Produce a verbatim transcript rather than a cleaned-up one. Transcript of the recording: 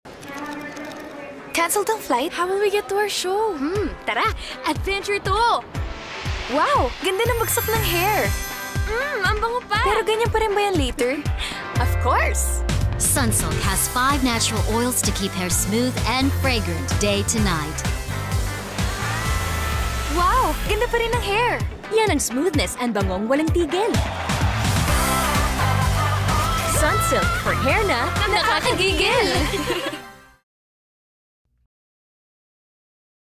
Canceled ang flight? How will we get to our show? Hmm, tara! Adventure to! Wow! Ganda ng bagsak ng hair! Hmm, ang bango pa! Pero ganyan pa rin ba yan later? Of course! Sunsilk has five natural oils to keep hair smooth and fragrant day to night. Wow! Ganda pa rin ng hair! Yan ang smoothness and bangong walang tigil. Sunsilk for hair na nakakagigil!